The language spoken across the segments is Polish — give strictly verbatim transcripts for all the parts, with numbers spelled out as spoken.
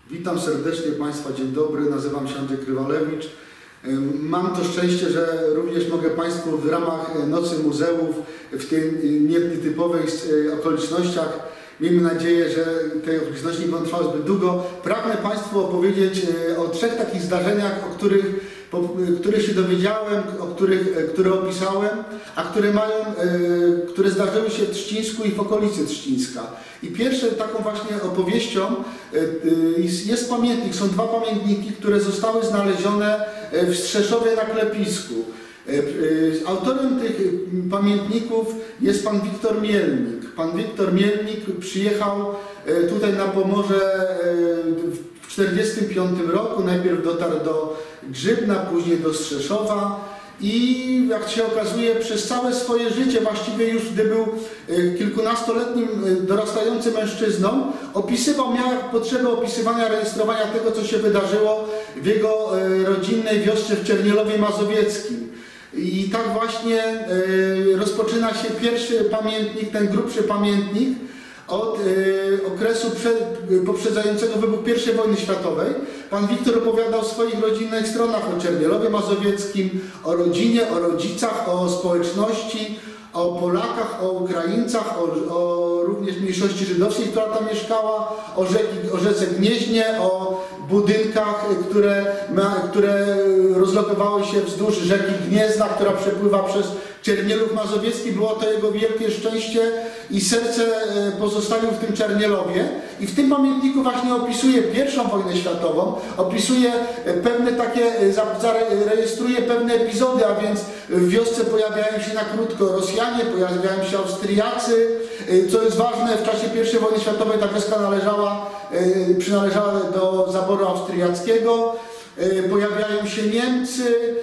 Witam serdecznie Państwa, dzień dobry, nazywam się Andrzej Krywalewicz. Mam to szczęście, że również mogę Państwu w ramach Nocy Muzeów w tych nietypowych okolicznościach, miejmy nadzieję, że te okoliczności nie będą trwały zbyt długo, pragnę Państwu opowiedzieć o trzech takich zdarzeniach, o których Po, których się dowiedziałem, o których, które opisałem, a które mają, które zdarzyły się w Trzcińsku i w okolicy Trzcińska. I pierwszą taką właśnie opowieścią jest pamiętnik, są dwa pamiętniki, które zostały znalezione w Strzeszowie na klepisku. Autorem tych pamiętników jest pan Wiktor Mielnik. Pan Wiktor Mielnik przyjechał tutaj na Pomorze w W tysiąc dziewięćset czterdziestym piątym roku, najpierw dotarł do Grzybna, później do Strzeszowa i jak się okazuje przez całe swoje życie, właściwie już gdy był kilkunastoletnim dorastającym mężczyzną, opisywał, miał potrzebę opisywania, rejestrowania tego, co się wydarzyło w jego rodzinnej wiosce w Czernielowie Mazowieckim. I tak właśnie rozpoczyna się pierwszy pamiętnik, ten grubszy pamiętnik, od y, okresu przed, poprzedzającego wybuch pierwszej wojny światowej. Pan Wiktor opowiadał o swoich rodzinnych stronach, o Czernielowie Mazowieckim, o rodzinie, o rodzicach, o społeczności, o Polakach, o Ukraińcach, o, o również mniejszości żydowskiej, która tam mieszkała, o, rzeki, o rzece Gnieźnie, o budynkach, które, które rozlokowały się wzdłuż rzeki Gniezna, która przepływa przez Czernielów Mazowiecki. Było to jego wielkie szczęście i serce pozostawił w tym Czernielowie. I w tym pamiętniku właśnie opisuje pierwszą wojnę światową, opisuje pewne takie, rejestruje pewne epizody, a więc w wiosce pojawiają się na krótko Rosjanie, pojawiają się Austriacy. Co jest ważne, w czasie pierwszej wojny światowej ta wioska należała, przynależała do zaboru austriackiego. Pojawiają się Niemcy,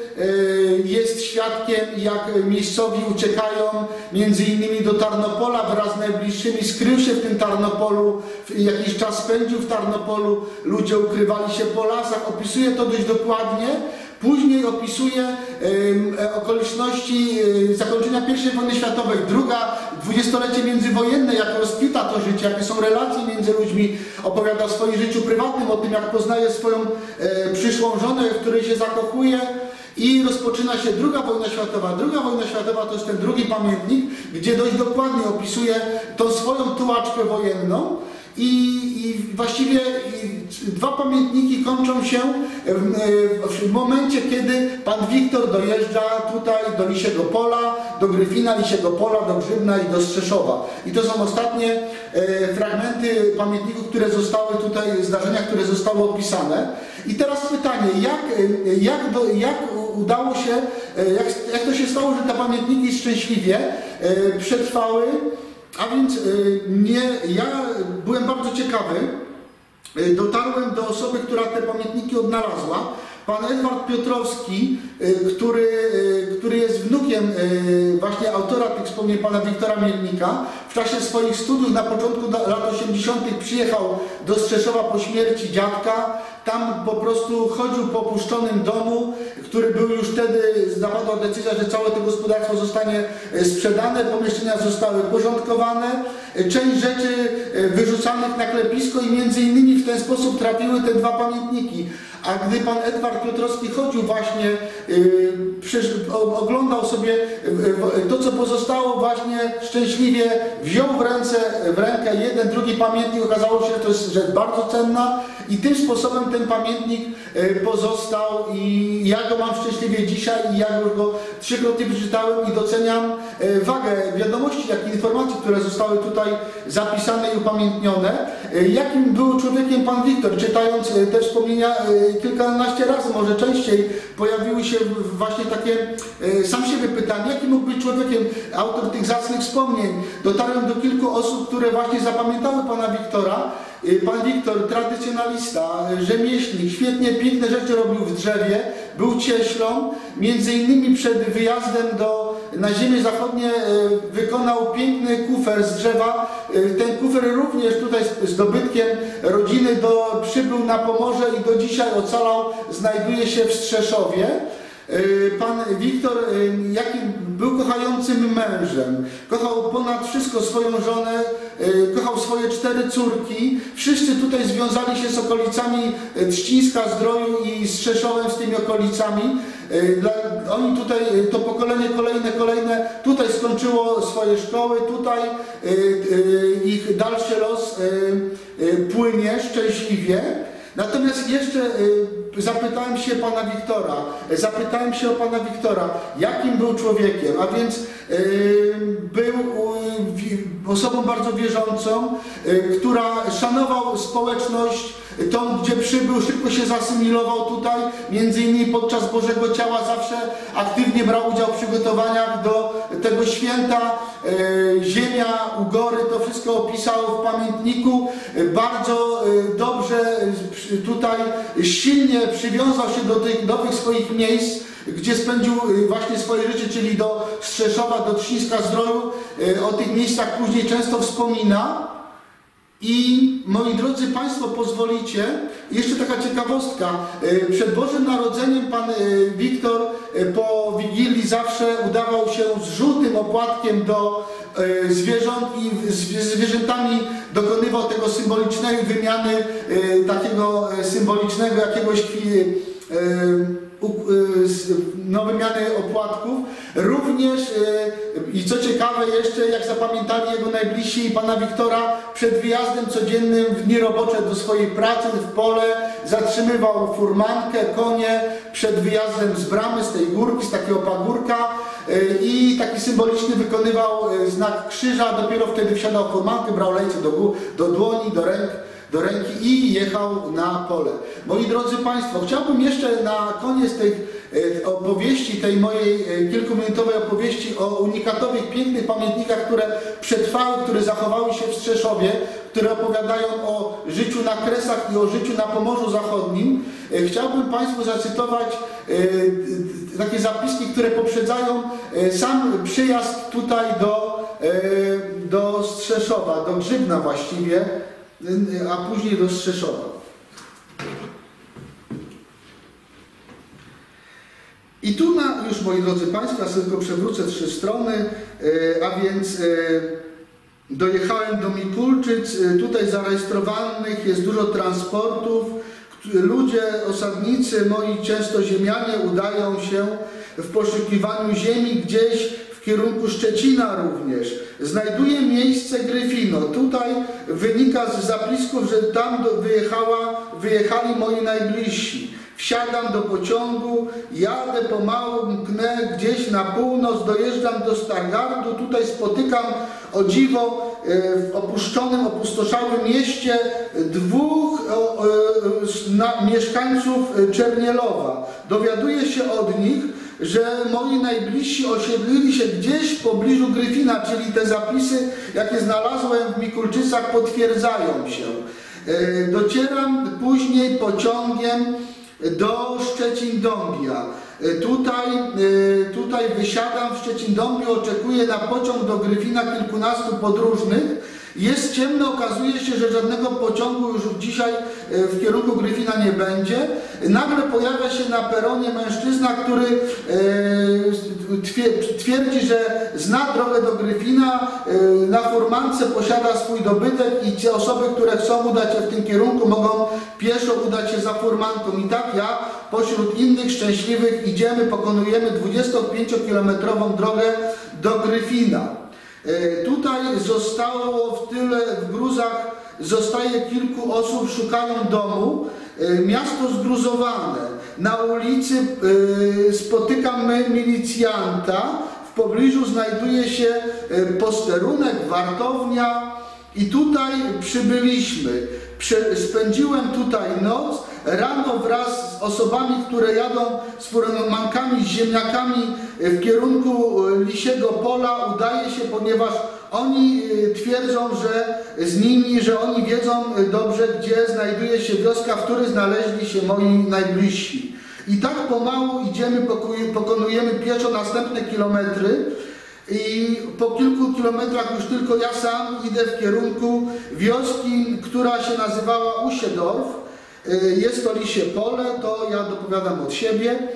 jest świadkiem, jak miejscowi uciekają między innymi do Tarnopola wraz z najbliższymi, skrył się w tym Tarnopolu, jakiś czas spędził w Tarnopolu, ludzie ukrywali się po lasach, opisuje to dość dokładnie. Później opisuje e, okoliczności e, zakończenia pierwszej wojny światowej, druga, dwudziestolecie międzywojenne, jak rozkwita to życie, jakie są relacje między ludźmi, opowiada o swoim życiu prywatnym, o tym, jak poznaje swoją e, przyszłą żonę, w której się zakochuje. I rozpoczyna się druga wojna światowa. Druga wojna światowa to jest ten drugi pamiętnik, gdzie dość dokładnie opisuje tą swoją tułaczkę wojenną. I, i właściwie dwa pamiętniki kończą się w, w momencie, kiedy pan Wiktor dojeżdża tutaj do Lisiego Pola, do Gryfina, Lisiego Pola, do Grzybna i do Strzeszowa. I to są ostatnie e, fragmenty pamiętników, które zostały tutaj, zdarzenia, które zostały opisane. I teraz pytanie, jak, jak, do, jak udało się, jak, jak to się stało, że te pamiętniki szczęśliwie e, przetrwały. A więc nie, ja byłem bardzo ciekawy, dotarłem do osoby, która te pamiętniki odnalazła. Pan Edward Piotrowski, który, który jest wnukiem właśnie autora tych wspomnień pana Wiktora Mielnika, w czasie swoich studiów na początku lat osiemdziesiątych przyjechał do Strzeszowa po śmierci dziadka. Tam po prostu chodził po opuszczonym domu, który był już wtedy, zapadła decyzja, że całe to gospodarstwo zostanie sprzedane, pomieszczenia zostały porządkowane, część rzeczy wyrzucanych na klepisko i między innymi w ten sposób trafiły te dwa pamiętniki. A gdy pan Edward Piotrowski chodził właśnie, yy, oglądał sobie yy, to, co pozostało, właśnie szczęśliwie wziął w ręce, w rękę jeden, drugi pamiętnik, okazało się, że to jest rzecz bardzo cenna i tym sposobem ten pamiętnik yy, pozostał i ja go mam szczęśliwie dzisiaj i ja już go trzykrotnie przeczytałem i doceniam yy, wagę wiadomości, jak i informacji, które zostały tutaj zapisane i upamiętnione. Yy, jakim był człowiekiem pan Wiktor? Czytając yy, te wspomnienia yy, kilkanaście razy, może częściej, pojawiły się właśnie takie e, sam siebie pytania, jaki mógł być człowiekiem autor tych zacnych wspomnień. Dotarłem do kilku osób, które właśnie zapamiętały pana Wiktora. E, pan Wiktor, tradycjonalista, rzemieślnik, świetnie, piękne rzeczy robił w drzewie, był cieślą, między innymi przed wyjazdem do, na ziemię zachodnie e, wykonał piękny kufer z drzewa. E, ten kufer również tutaj z dobytkiem rodziny do, przybył na Pomorze i do dzisiaj ocalał, znajduje się w Strzeszowie. Pan Wiktor jakim był kochającym mężem, kochał ponad wszystko swoją żonę, kochał swoje cztery córki. Wszyscy tutaj związali się z okolicami Trzcińska, Zdroju i z Rzeszowem, z tymi okolicami. Oni tutaj, to pokolenie kolejne, kolejne tutaj skończyło swoje szkoły, tutaj ich dalszy los płynie szczęśliwie. Natomiast jeszcze zapytałem się pana Wiktora, zapytałem się o pana Wiktora, jakim był człowiekiem, a więc był osobą bardzo wierzącą, która szanował społeczność, tą, gdzie przybył, szybko się zasymilował tutaj, między innymi podczas Bożego Ciała zawsze aktywnie brał udział w przygotowaniach do tego święta. Ziemia, Ugory, to wszystko opisał w pamiętniku. Bardzo dobrze tutaj, silnie przywiązał się do tych nowych swoich miejsc, gdzie spędził właśnie swoje życie, czyli do Strzeszowa, do Trzcińska, Zdroju. O tych miejscach później często wspomina. I moi drodzy Państwo, pozwolicie, jeszcze taka ciekawostka, przed Bożym Narodzeniem pan Wiktor po Wigilii zawsze udawał się z żółtym opłatkiem do zwierząt i z zwierzętami dokonywał tego symbolicznej wymiany, takiego symbolicznego jakiegoś no, wymiany opłatków. Również i co ciekawe jeszcze, jak zapamiętali jego najbliżsi i pana Wiktora, przed wyjazdem codziennym w dni robocze do swojej pracy w pole zatrzymywał furmankę, konie przed wyjazdem z bramy, z tej górki, z takiego pagórka i taki symboliczny wykonywał znak krzyża. Dopiero wtedy wsiadał w furmankę, brał lejce do, do dłoni, do ręk, do ręki i jechał na pole. Moi drodzy Państwo, chciałbym jeszcze na koniec tej opowieści, tej mojej kilkuminutowej opowieści o unikatowych, pięknych pamiętnikach, które przetrwały, które zachowały się w Strzeszowie, które opowiadają o życiu na Kresach i o życiu na Pomorzu Zachodnim. Chciałbym Państwu zacytować takie zapiski, które poprzedzają sam przyjazd tutaj do, do Strzeszowa, do Grzybna właściwie, a później do Strzeszowa. I tu na, już moi drodzy Państwo, ja sobie tylko przewrócę trzy strony, a więc dojechałem do Mikulczyc, tutaj zarejestrowanych jest dużo transportów, ludzie, osadnicy, moi często ziemianie udają się w poszukiwaniu ziemi gdzieś w kierunku Szczecina również. Znajduje miejsce Gryfino. Tutaj wynika z zapisków, że tam do, wyjechała, wyjechali moi najbliżsi. Wsiadam do pociągu, jadę pomału, mknę gdzieś na północ, dojeżdżam do Stargardu, tutaj spotykam o dziwo w opuszczonym, opustoszałym mieście dwóch na, mieszkańców Czernielowa. Dowiaduję się od nich, że moi najbliżsi osiedlili się gdzieś w pobliżu Gryfina, czyli te zapisy, jakie znalazłem w Mikulczycach, potwierdzają się. Docieram później pociągiem do Szczecin-Dąbia. Tutaj, tutaj wysiadam w Szczecin-Dąbiu, oczekuję na pociąg do Gryfina kilkunastu podróżnych. Jest ciemno, okazuje się, że żadnego pociągu już dzisiaj w kierunku Gryfina nie będzie. Nagle pojawia się na peronie mężczyzna, który twierdzi, że zna drogę do Gryfina, na furmance posiada swój dobytek i te osoby, które chcą udać się w tym kierunku, mogą pieszo udać się za furmanką. I tak ja pośród innych szczęśliwych idziemy, pokonujemy dwudziestopięciokilometrową drogę do Gryfina. Tutaj zostało w tyle, w gruzach zostaje kilku osób, szukają domu. Miasto zgruzowane. Na ulicy spotykam milicjanta. W pobliżu znajduje się posterunek, wartownia i tutaj przybyliśmy. Spędziłem tutaj noc. Rano wraz z osobami, które jadą z furmankami, z ziemniakami w kierunku Lisiego Pola udaje się, ponieważ oni twierdzą, że z nimi, że oni wiedzą dobrze, gdzie znajduje się wioska, w której znaleźli się moi najbliżsi. I tak pomału idziemy, pokonujemy pieszo następne kilometry. I po kilku kilometrach już tylko ja sam idę w kierunku wioski, która się nazywała Usiedorf. Jest to Lisie Pole, to ja dopowiadam od siebie.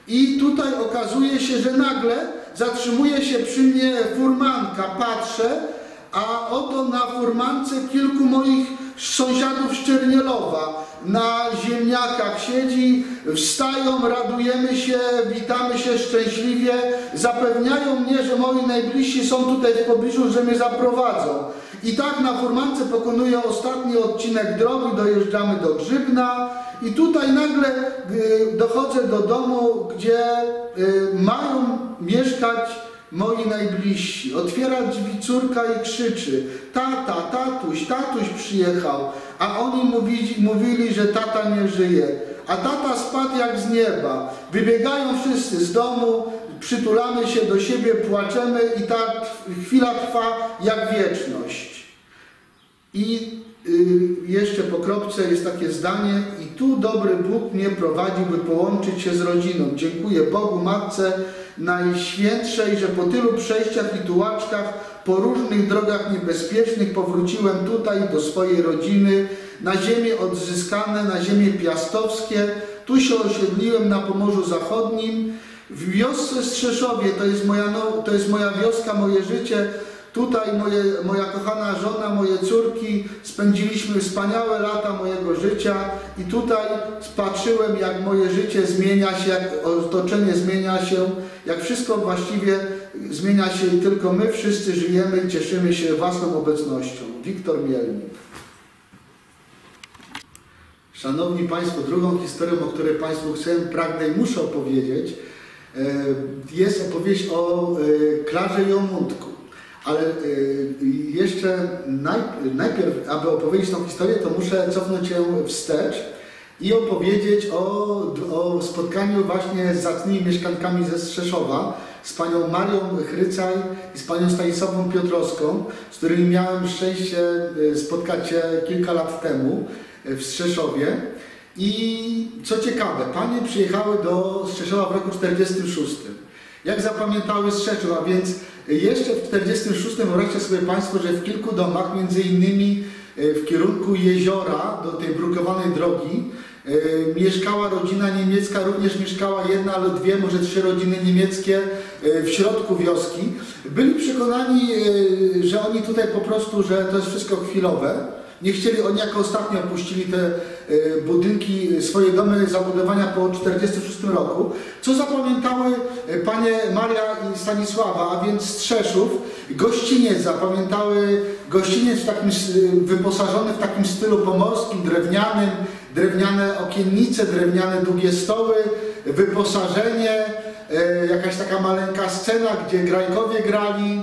I tutaj okazuje się, że nagle zatrzymuje się przy mnie furmanka, patrzę, a oto na furmance kilku moich sąsiadów z Czernielowa na ziemniakach siedzi, wstają, radujemy się, witamy się szczęśliwie, zapewniają mnie, że moi najbliżsi są tutaj w pobliżu, że mnie zaprowadzą. I tak na furmance pokonuję ostatni odcinek drogi, dojeżdżamy do Grzybna i tutaj nagle y, dochodzę do domu, gdzie y, mają mieszkać moi najbliżsi. Otwiera drzwi córka i krzyczy: tata, tatuś, tatuś przyjechał. A oni mówili, mówili, że tata nie żyje. A tata spadł jak z nieba. Wybiegają wszyscy z domu, przytulamy się do siebie, płaczemy i ta chwila trwa jak wieczność. I y, jeszcze po kropce jest takie zdanie: i tu dobry Bóg mnie prowadził, by połączyć się z rodziną. Dziękuję Bogu Matce Najświętszej, że po tylu przejściach i tułaczkach, po różnych drogach niebezpiecznych powróciłem tutaj do swojej rodziny, na ziemię odzyskane, na ziemię piastowskie. Tu się osiedliłem na Pomorzu Zachodnim, w wiosce Strzeszowie, to jest moja, no, to jest moja wioska, moje życie. Tutaj moje, moja kochana żona, moje córki, spędziliśmy wspaniałe lata mojego życia i tutaj patrzyłem, jak moje życie zmienia się, jak otoczenie zmienia się, jak wszystko właściwie zmienia się i tylko my wszyscy żyjemy i cieszymy się własną obecnością. Wiktor Mielnik. Szanowni Państwo, drugą historią, o której Państwu chcę, pragnę i muszę opowiedzieć, jest opowieść o Klarze Jomundku. Ale jeszcze najpierw, aby opowiedzieć tą historię, to muszę cofnąć się wstecz i opowiedzieć o, o spotkaniu właśnie z zacnymi mieszkankami ze Strzeszowa, z panią Marią Chrycaj i z panią Stanisławą Piotrowską, z którymi miałem szczęście spotkać się kilka lat temu w Strzeszowie. I co ciekawe, panie przyjechały do Strzeszowa w roku czterdziestym szóstym. Jak zapamiętały Strzeszów, a więc jeszcze w czterdziestym szóstym wyobraźcie sobie Państwo, że w kilku domach, między innymi w kierunku jeziora, do tej brukowanej drogi, mieszkała rodzina niemiecka, również mieszkała jedna lub dwie, może trzy rodziny niemieckie w środku wioski. Byli przekonani, że oni tutaj po prostu, że to jest wszystko chwilowe. Nie chcieli, oni jako ostatnio opuścili te budynki, swoje domy, zabudowania po tysiąc dziewięćset czterdziestym szóstym roku. Co zapamiętały panie Maria i Stanisława, a więc Strzeszów, gościniec, zapamiętały gościniec w takim, wyposażony w takim stylu pomorskim, drewnianym, drewniane okiennice, drewniane długie stoły, wyposażenie, jakaś taka maleńka scena, gdzie grajkowie grali.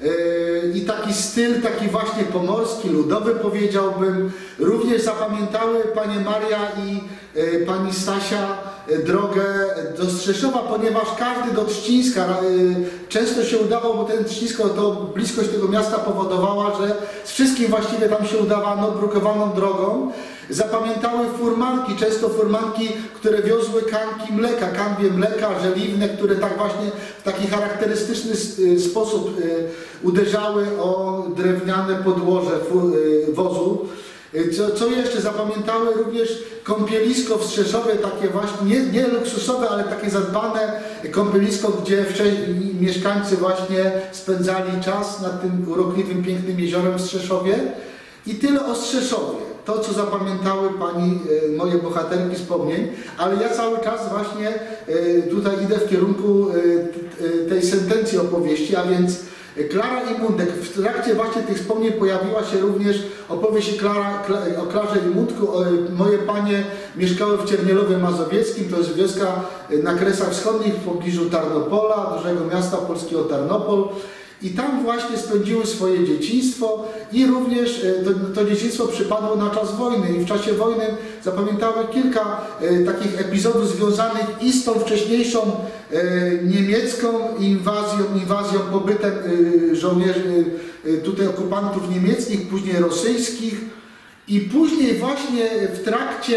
I taki styl, taki właśnie pomorski, ludowy powiedziałbym. Również zapamiętały panie Maria i pani Stasia drogę do Strzeszowa, ponieważ każdy do Trzcińska często się udawał, bo ten Trzcińsko, to bliskość tego miasta powodowała, że z wszystkim właściwie tam się udawano brukowaną drogą. Zapamiętały furmanki, często furmanki, które wiozły kanki mleka, kanwie mleka żeliwne, które tak właśnie w taki charakterystyczny sposób uderzały o drewniane podłoże wozu. Co, co jeszcze zapamiętały również kąpielisko w Strzeszowie, takie właśnie, nie, nie luksusowe, ale takie zadbane kąpielisko, gdzie wcześniej mieszkańcy właśnie spędzali czas nad tym urokliwym, pięknym jeziorem w Strzeszowie. I tyle o Strzeszowie. To, co zapamiętały pani, e, moje bohaterki wspomnień, ale ja cały czas właśnie e, tutaj idę w kierunku e, tej sentencji opowieści, a więc Klara i Mundek. W trakcie właśnie tych wspomnień pojawiła się również opowieść Klara, o Klarze i Mundku. Moje panie mieszkały w Czernielowie Mazowieckim, to jest wioska na Kresach Wschodnich w pobliżu Tarnopola, dużego miasta polskiego Tarnopol. I tam właśnie spędziły swoje dzieciństwo i również to, to dzieciństwo przypadło na czas wojny i w czasie wojny zapamiętały kilka e, takich epizodów związanych i z tą wcześniejszą e, niemiecką inwazją, inwazją, pobytem e, żołnierzy, e, tutaj okupantów niemieckich, później rosyjskich i później właśnie w trakcie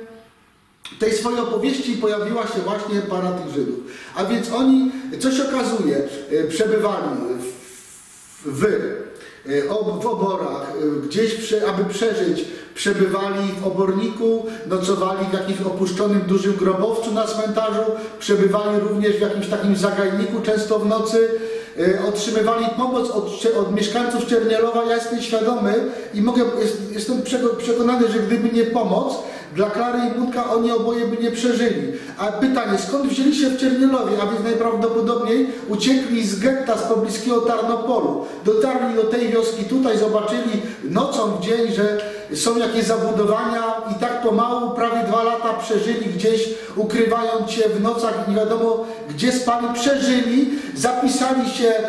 tej swojej opowieści pojawiła się właśnie para tych Żydów. A więc oni, co się okazuje, przebywali w, w w oborach, gdzieś, aby przeżyć, przebywali w oborniku, nocowali w jakimś opuszczonym dużym grobowcu na cmentarzu, przebywali również w jakimś takim zagajniku często w nocy, otrzymywali pomoc od, od mieszkańców Czernielowa. Ja jestem świadomy i mogę, jestem przekonany, że gdyby nie pomoc dla Klary i Mundka, oni oboje by nie przeżyli. A pytanie, skąd wzięli się w Czernielowie, a więc najprawdopodobniej uciekli z getta z pobliskiego Tarnopolu. Dotarli do tej wioski tutaj, zobaczyli nocą w dzień, że są jakieś zabudowania i tak pomału prawie dwa lata przeżyli gdzieś, ukrywając się w nocach, nie wiadomo gdzie spali, przeżyli, zapisali się e,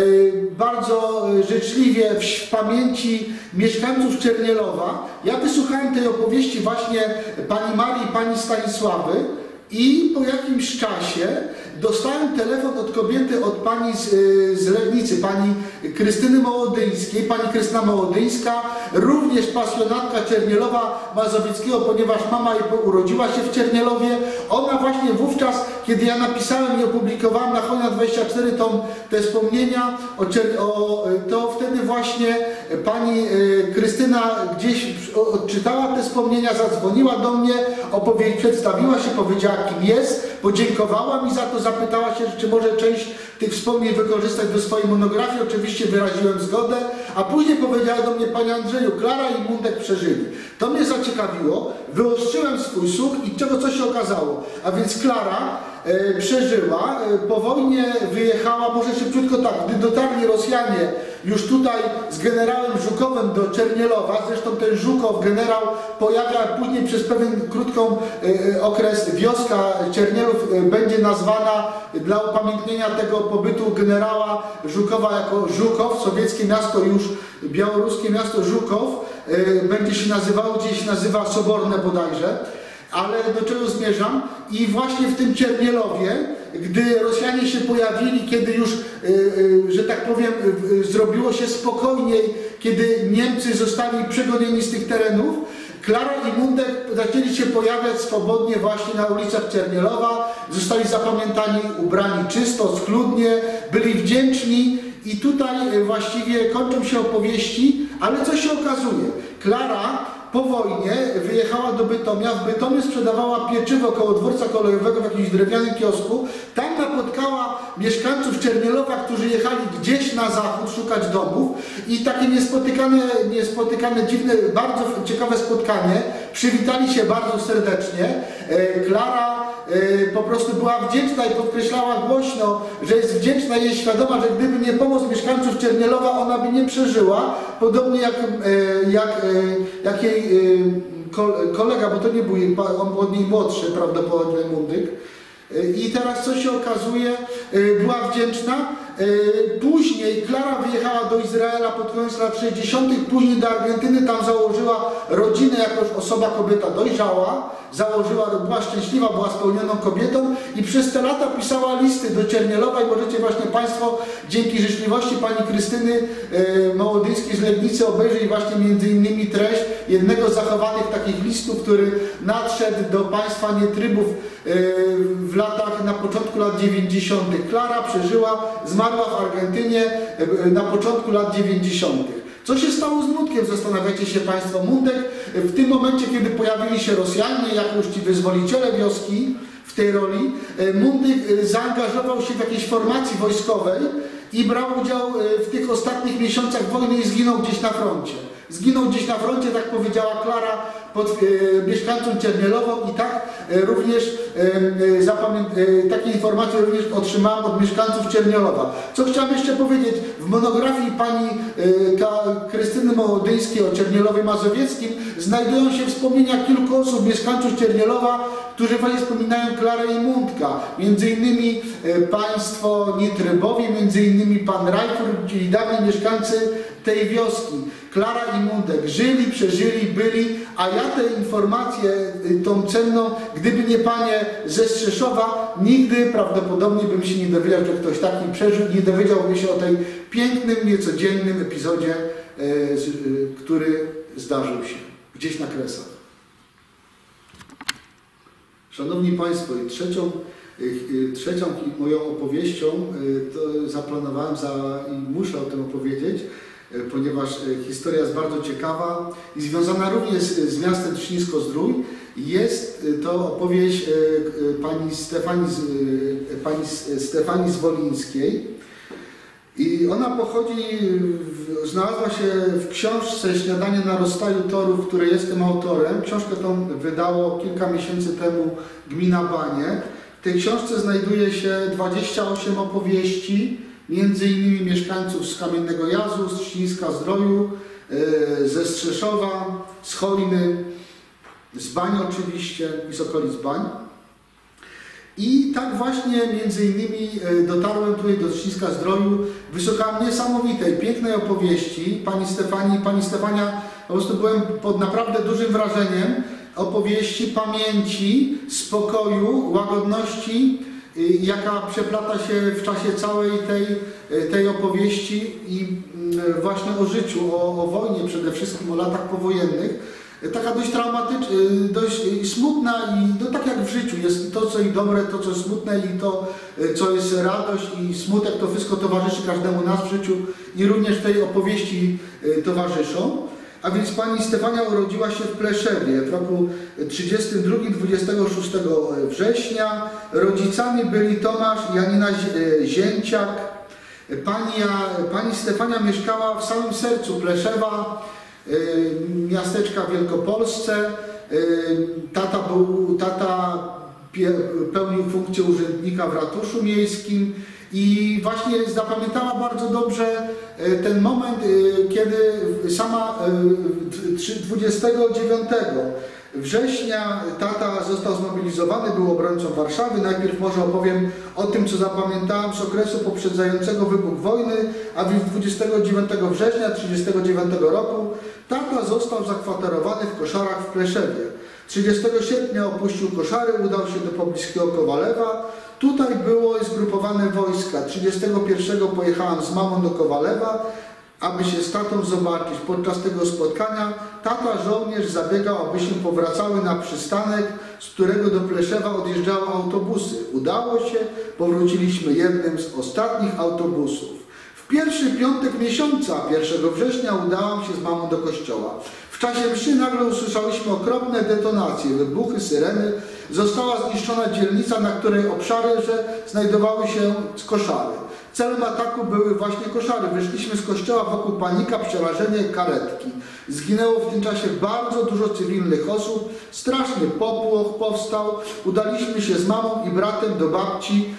bardzo życzliwie w, w pamięci mieszkańców Czernielowa. Ja wysłuchałem tej opowieści właśnie pani Marii i pani Stanisławy i po jakimś czasie dostałem telefon od kobiety, od pani z, z Legnicy, pani Krystyny Mołodyńskiej. Pani Krystyna Mołodyńska, również pasjonatka Czernielowa Mazowieckiego, ponieważ mama jej urodziła się w Czernielowie. Ona właśnie wówczas, kiedy ja napisałem i opublikowałem na Hojna dwadzieścia cztery tą, te wspomnienia, o, o, to wtedy właśnie pani Krystyna gdzieś odczytała te wspomnienia, zadzwoniła do mnie, opowiedź, przedstawiła się, powiedziała kim jest, podziękowała mi za to, zapytała się, czy może część tych wspomnień wykorzystać do swojej monografii. Oczywiście wyraziłem zgodę, a później powiedziała do mnie: panie Andrzeju, Klara i Mundek przeżyli. To mnie zaciekawiło, wyostrzyłem swój słuch i czego co się okazało. A więc Klara e, przeżyła, e, po wojnie wyjechała, może szybciutko tak, gdy dotarli Rosjanie już tutaj z generałem Żukowem do Czernielowa, zresztą ten Żukow, generał, pojawia później przez pewien krótką e, okres, wioska Czernielów e, będzie nazwana dla upamiętnienia tego pobytu generała Żukowa jako Żukow, sowieckie miasto już, białoruskie miasto Żukow, e, będzie się nazywało, gdzieś się nazywa Soborne bodajże. Ale do czego zmierzam? I właśnie w tym Czernielowie, gdy Rosjanie się pojawili, kiedy już, że tak powiem, zrobiło się spokojniej, kiedy Niemcy zostali przegonieni z tych terenów, Klara i Mundek zaczęli się pojawiać swobodnie właśnie na ulicach Czernielowa, zostali zapamiętani, ubrani czysto, schludnie, byli wdzięczni i tutaj właściwie kończą się opowieści, ale co się okazuje? Klara po wojnie wyjechała do Bytomia, w Bytomiu sprzedawała pieczywo koło dworca kolejowego w jakimś drewnianym kiosku. Tam napotkała mieszkańców Czernielowa, którzy jechali gdzieś na zachód szukać domów i takie niespotykane, niespotykane dziwne, bardzo ciekawe spotkanie. Przywitali się bardzo serdecznie. Klara po prostu była wdzięczna i podkreślała głośno, że jest wdzięczna i jest świadoma, że gdyby nie pomoc mieszkańców Czernielowa, ona by nie przeżyła. Podobnie jak, jak, jak jej kolega, bo to nie był jej, on był od niej młodszy, prawdopodobnie Mundyk. I teraz co się okazuje, była wdzięczna. Później Klara wyjechała do Izraela pod koniec lat sześćdziesiątych, później do Argentyny, tam założyła rodzinę jako osoba, kobieta dojrzała, założyła, była szczęśliwa, była spełnioną kobietą i przez te lata pisała listy do Czernielowa i możecie właśnie Państwo dzięki życzliwości pani Krystyny e, Mołodyńskiej z Legnicy obejrzeć właśnie między innymi treść jednego z zachowanych takich listów, który nadszedł do państwa nietrybów e, w latach, na początku lat dziewięćdziesiątych. Klara przeżyła, zmarła w Argentynie e, na początku lat dziewięćdziesiątych. Co się stało z Mundkiem, zastanawiacie się Państwo. Mundek w tym momencie, kiedy pojawili się Rosjanie, jako już ci wyzwoliciele wioski w tej roli, Mundek zaangażował się w jakiejś formacji wojskowej i brał udział w tych ostatnich miesiącach wojny i zginął gdzieś na froncie. Zginął gdzieś na froncie, tak powiedziała Klara, pod e, mieszkańcą Czernielową i tak e, również e, e, takie informacje również otrzymałam od mieszkańców Czernielowa. Co chciałam jeszcze powiedzieć, w monografii pani e, ka, Krystyny Mołodyńskiej o Czernielowie Mazowieckim znajdują się wspomnienia kilku osób, mieszkańców Czernielowa, którzy właśnie wspominają Klarę i Mundka. Między innymi e, państwo Nitrybowie, między innymi pan Rajfur, czyli dawni mieszkańcy tej wioski. Klara i Mundek żyli, przeżyli, byli, a ja tę informację, tą cenną, gdyby nie panie ze Strzeszowa, nigdy prawdopodobnie bym się nie dowiedział, że ktoś taki przeżył, nie dowiedziałbym się o tej pięknym, niecodziennym epizodzie, który zdarzył się gdzieś na Kresach. Szanowni Państwo, i trzecią, trzecią moją opowieścią, to zaplanowałem za, i muszę o tym opowiedzieć, ponieważ historia jest bardzo ciekawa i związana również z miastem Trzcińsko-Zdrój. Jest to opowieść pani Stefanii, pani Stefanii Zwolińskiej i ona pochodzi, znalazła się w książce Śniadanie na rozstaju torów, której jestem autorem. Książkę tą wydało kilka miesięcy temu Gmina Banie. W tej książce znajduje się dwadzieścia osiem opowieści, między innymi mieszkańców z Kamiennego Jazu, z Trzcińska-Zdroju, ze Strzeszowa, z Chojny, z Bań oczywiście i z okolic Bań. I tak właśnie między innymi dotarłem tutaj do Trzcińska-Zdroju, wysłuchałem niesamowitej, pięknej opowieści pani Stefanii. Pani Stefania, po prostu byłem pod naprawdę dużym wrażeniem opowieści, pamięci, spokoju, łagodności, jaka przeplata się w czasie całej tej, tej opowieści i właśnie o życiu, o, o wojnie przede wszystkim, o latach powojennych. Taka dość traumatyczna, dość smutna i no, tak jak w życiu jest to, co i dobre, to, co smutne i to, co jest radość i smutek, to wszystko towarzyszy każdemu nas w życiu i również tej opowieści towarzyszą. A więc pani Stefania urodziła się w Pleszewie w roku trzydziestym drugim, dwudziestego szóstego września. Rodzicami byli Tomasz i Janina Zięciak. Pani, pani Stefania mieszkała w samym sercu Pleszewa, miasteczka w Wielkopolsce. Tata, był, tata pełnił funkcję urzędnika w ratuszu miejskim i właśnie zapamiętała bardzo dobrze ten moment, kiedy sama dwudziestego dziewiątego września tata został zmobilizowany, był obrońcą Warszawy. Najpierw może opowiem o tym, co zapamiętałem z okresu poprzedzającego wybuch wojny, a więc dwudziestego dziewiątego września trzydziestego dziewiątego roku tata został zakwaterowany w Koszarach w Pleszewie. trzydziestego sierpnia opuścił Koszary, udał się do pobliskiego Kowalewa. Tutaj było zgrupowane wojska. trzydziestego pierwszego pojechałem z mamą do Kowalewa, aby się z tatą zobaczyć. Podczas tego spotkania tata żołnierz zabiegał, abyśmy powracały na przystanek, z którego do Pleszewa odjeżdżały autobusy. Udało się, powróciliśmy jednym z ostatnich autobusów. W pierwszy piątek miesiąca, pierwszego września, udałam się z mamą do kościoła. W czasie mszy nagle usłyszałyśmy okropne detonacje, wybuchy, syreny. Została zniszczona dzielnica, na której obszarze znajdowały się Koszary. Celem ataku były właśnie Koszary. Wyszliśmy z kościoła, wokół panika, przerażenie, karetki. Zginęło w tym czasie bardzo dużo cywilnych osób. Straszny popłoch powstał. Udaliśmy się z mamą i bratem do babci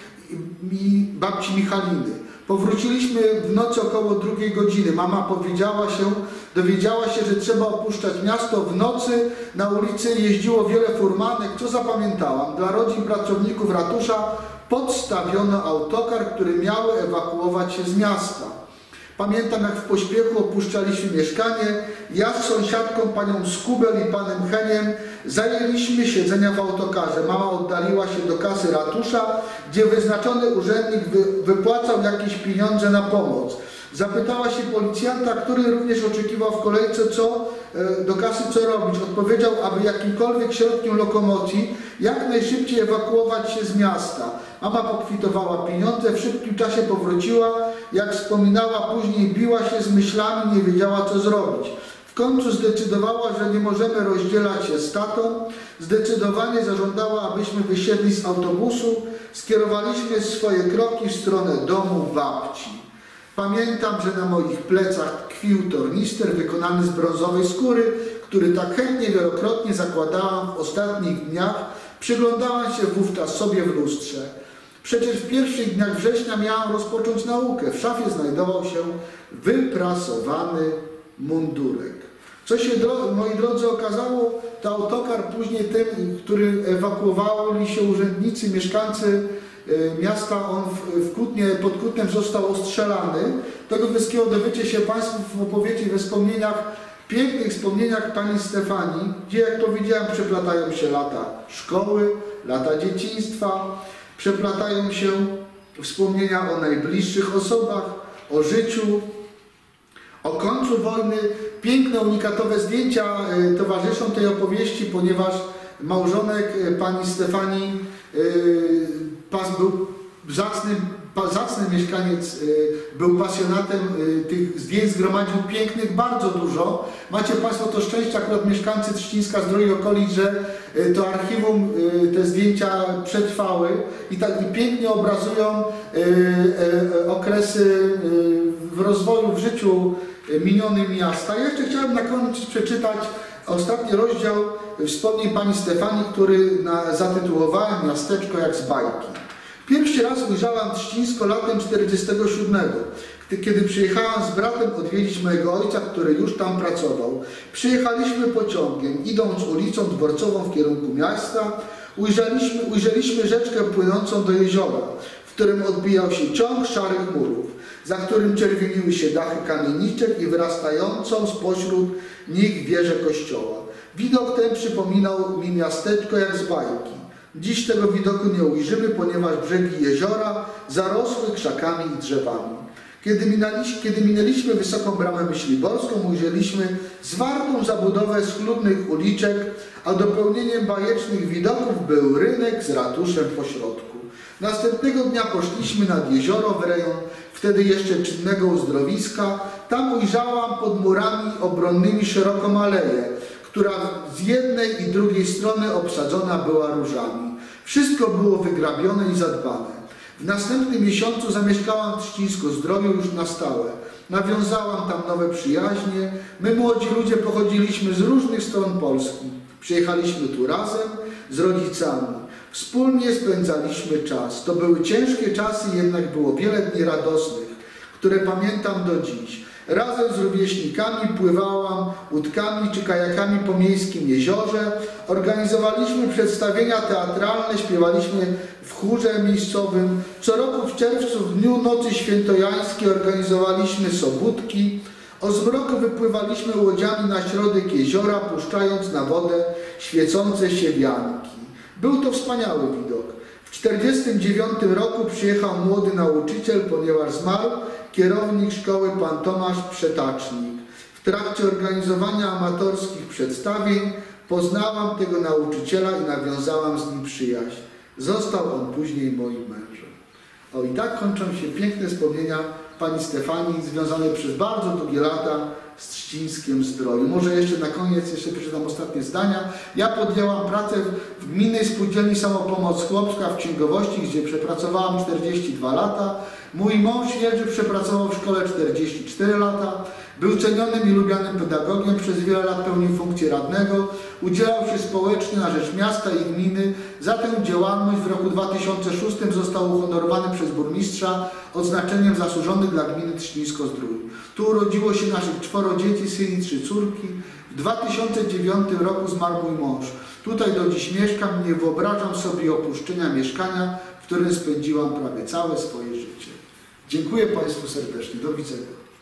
i babci Michaliny. Powróciliśmy w nocy około drugiej godziny. Mama powiedziała się, dowiedziała się, że trzeba opuszczać miasto. W nocy na ulicy jeździło wiele furmanek. Co zapamiętałam? Dla rodzin pracowników ratusza podstawiono autokar, który miał ewakuować się z miasta. Pamiętam, jak w pośpiechu opuszczaliśmy mieszkanie. Ja z sąsiadką, panią Skubel i panem Heniem zajęliśmy siedzenia w autokarze. Mama oddaliła się do kasy ratusza, gdzie wyznaczony urzędnik wy, wypłacał jakieś pieniądze na pomoc. Zapytała się policjanta, który również oczekiwał w kolejce co, do kasy, co robić. Odpowiedział, aby jakimkolwiek środkiem lokomocji jak najszybciej ewakuować się z miasta. Mama pokwitowała pieniądze, w szybkim czasie powróciła. Jak wspominała później, biła się z myślami, nie wiedziała, co zrobić. W końcu zdecydowała, że nie możemy rozdzielać się z tatą. Zdecydowanie zażądała, abyśmy wysiedli z autobusu. Skierowaliśmy swoje kroki w stronę domu babci. Pamiętam, że na moich plecach tkwił tornister wykonany z brązowej skóry, który tak chętnie wielokrotnie zakładałam w ostatnich dniach. Przyglądałam się wówczas sobie w lustrze. Przecież w pierwszych dniach września miałam rozpocząć naukę. W szafie znajdował się wyprasowany mundurek. Co się, moi drodzy, okazało, to autokar później tym, który ewakuowali się urzędnicy, mieszkańcy miasta, on w Kutnie, pod Kutnem został ostrzelany. Tego wszystkiego dowiecie się Państwo w opowieści, we wspomnieniach, pięknych wspomnieniach pani Stefanii, gdzie, jak powiedziałem, przeplatają się lata szkoły, lata dzieciństwa, przeplatają się wspomnienia o najbliższych osobach, o życiu, o końcu wojny. Piękne, unikatowe zdjęcia towarzyszą tej opowieści, ponieważ małżonek pani Stefanii pas był zacny, zacny mieszkaniec, był pasjonatem tych zdjęć, zgromadził pięknych bardzo dużo. Macie Państwo to szczęście, akurat mieszkańcy Trzcińska z drugich okolic, że to archiwum, te zdjęcia przetrwały i tak i pięknie obrazują okresy w rozwoju, w życiu minionym miasta. Ja jeszcze chciałem na koniec przeczytać ostatni rozdział wspomnień pani Stefanii, który na, zatytułowałem Miasteczko jak z bajki. Pierwszy raz ujrzałam Trzcińsko latem czterdziestego siódmego, kiedy przyjechałam z bratem odwiedzić mojego ojca, który już tam pracował. Przyjechaliśmy pociągiem, idąc ulicą dworcową w kierunku miasta, ujrzeliśmy, ujrzeliśmy rzeczkę płynącą do jeziora, w którym odbijał się ciąg szarych murów, za którym czerwieniły się dachy kamieniczek i wyrastającą spośród nich wieżę kościoła. Widok ten przypominał mi miasteczko jak z bajki. Dziś tego widoku nie ujrzymy, ponieważ brzegi jeziora zarosły krzakami i drzewami. Kiedy, minęliśmy, kiedy minęliśmy wysoką bramę Myśliborską, ujrzeliśmy zwartą zabudowę schludnych uliczek, a dopełnieniem bajecznych widoków był rynek z ratuszem pośrodku. Następnego dnia poszliśmy nad jezioro w rejon wtedy jeszcze czynnego uzdrowiska. Tam ujrzałam pod murami obronnymi szeroką aleję, która z jednej i drugiej strony obsadzona była różami. Wszystko było wygrabione i zadbane. W następnym miesiącu zamieszkałam w Trzcińsko-Zdroju już na stałe. Nawiązałam tam nowe przyjaźnie. My, młodzi ludzie, pochodziliśmy z różnych stron Polski. Przyjechaliśmy tu razem z rodzicami. Wspólnie spędzaliśmy czas. To były ciężkie czasy, jednak było wiele dni radosnych, które pamiętam do dziś. Razem z rówieśnikami pływałam łódkami czy kajakami po miejskim jeziorze. Organizowaliśmy przedstawienia teatralne, śpiewaliśmy w chórze miejscowym. Co roku w czerwcu, w dniu Nocy Świętojańskiej, organizowaliśmy sobótki. O zmroku wypływaliśmy łodziami na środek jeziora, puszczając na wodę świecące się wianki. Był to wspaniały widok. W tysiąc dziewięćset czterdziestym dziewiątym roku przyjechał młody nauczyciel, ponieważ zmarł kierownik szkoły pan Tomasz Przetacznik. W trakcie organizowania amatorskich przedstawień poznałam tego nauczyciela i nawiązałam z nim przyjaźń. Został on później moim mężem. O, i tak kończą się piękne wspomnienia pani Stefanii, związane przez bardzo długie lata z Trzcińskiem Zdroju. Może jeszcze na koniec jeszcze przeczytam ostatnie zdania. Ja podjęłam pracę w Gminnej Spółdzielni Samopomoc Chłopska w księgowości, gdzie przepracowałam czterdzieści dwa lata. Mój mąż Jerzy przepracował w szkole czterdzieści cztery lata. Był cenionym i lubianym pedagogiem, przez wiele lat pełnił funkcję radnego. Udzielał się społecznie na rzecz miasta i gminy. Za tę działalność w roku dwa tysiące szóstym został uhonorowany przez burmistrza odznaczeniem zasłużony dla gminy Trzcińsko-Zdrój. Tu urodziło się naszych czworo dzieci, syn i trzy córki. W dwa tysiące dziewiątym roku zmarł mój mąż. Tutaj do dziś mieszkam i nie wyobrażam sobie opuszczenia mieszkania, w którym spędziłam prawie całe swoje życie. Dziękuję Państwu serdecznie. Do widzenia.